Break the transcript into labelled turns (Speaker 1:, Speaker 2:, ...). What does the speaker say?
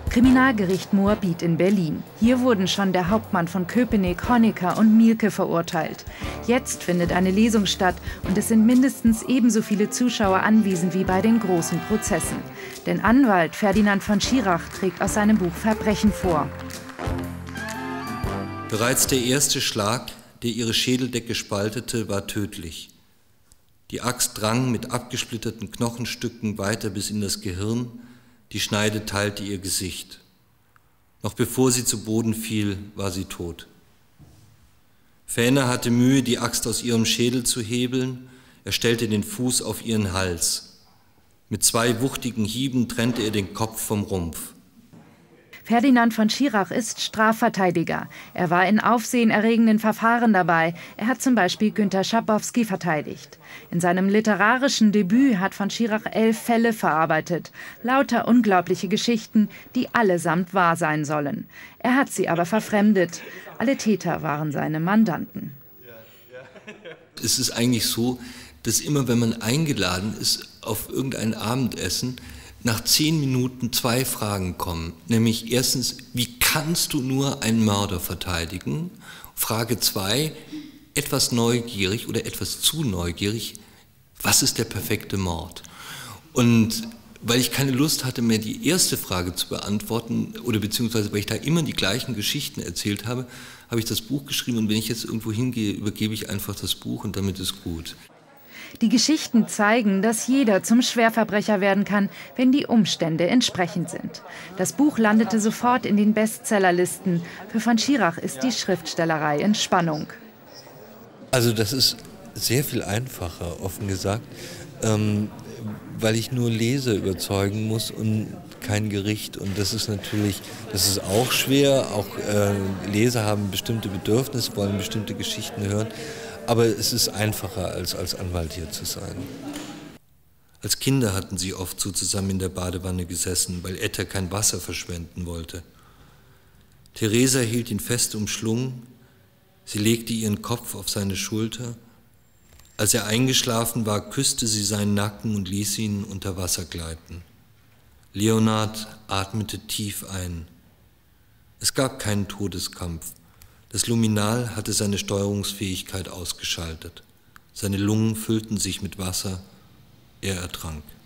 Speaker 1: Kriminalgericht Moabit in Berlin. Hier wurden schon der Hauptmann von Köpenick, Honecker und Mielke verurteilt. Jetzt findet eine Lesung statt und es sind mindestens ebenso viele Zuschauer anwesend wie bei den großen Prozessen. Denn Anwalt Ferdinand von Schirach trägt aus seinem Buch Verbrechen vor.
Speaker 2: Bereits der erste Schlag, der ihre Schädeldecke spaltete, war tödlich. Die Axt drang mit abgesplitterten Knochenstücken weiter bis in das Gehirn, die Schneide teilte ihr Gesicht. Noch bevor sie zu Boden fiel, war sie tot. Fähner hatte Mühe, die Axt aus ihrem Schädel zu hebeln. Er stellte den Fuß auf ihren Hals. Mit 2 wuchtigen Hieben trennte er den Kopf vom Rumpf.
Speaker 1: Ferdinand von Schirach ist Strafverteidiger. Er war in aufsehenerregenden Verfahren dabei. Er hat zum Beispiel Günter Schabowski verteidigt. In seinem literarischen Debüt hat von Schirach 11 Fälle verarbeitet. Lauter unglaubliche Geschichten, die allesamt wahr sein sollen. Er hat sie aber verfremdet. Alle Täter waren seine Mandanten.
Speaker 2: Es ist eigentlich so, dass immer, wenn man eingeladen ist auf irgendein Abendessen, nach 10 Minuten 2 Fragen kommen, nämlich erstens, wie kannst du nur einen Mörder verteidigen? Frage 2, etwas neugierig oder etwas zu neugierig, was ist der perfekte Mord? Und weil ich keine Lust hatte, mir die erste Frage zu beantworten, oder beziehungsweise weil ich da immer die gleichen Geschichten erzählt habe, habe ich das Buch geschrieben und wenn ich jetzt irgendwo hingehe, übergebe ich einfach das Buch und damit ist gut.
Speaker 1: Die Geschichten zeigen, dass jeder zum Schwerverbrecher werden kann, wenn die Umstände entsprechend sind. Das Buch landete sofort in den Bestsellerlisten. Für von Schirach ist die Schriftstellerei in Spannung.
Speaker 3: Also das ist sehr viel einfacher, offen gesagt, weil ich nur Leser überzeugen muss und kein Gericht. Und das ist natürlich, das ist auch schwer. Auch Leser haben bestimmte Bedürfnisse, wollen bestimmte Geschichten hören. Aber es ist einfacher, als Anwalt hier zu sein.
Speaker 2: Als Kinder hatten sie oft so zusammen in der Badewanne gesessen, weil Etta kein Wasser verschwenden wollte. Theresa hielt ihn fest umschlungen, sie legte ihren Kopf auf seine Schulter. Als er eingeschlafen war, küsste sie seinen Nacken und ließ ihn unter Wasser gleiten. Leonhard atmete tief ein. Es gab keinen Todeskampf. Das Luminal hatte seine Steuerungsfähigkeit ausgeschaltet. Seine Lungen füllten sich mit Wasser, er ertrank.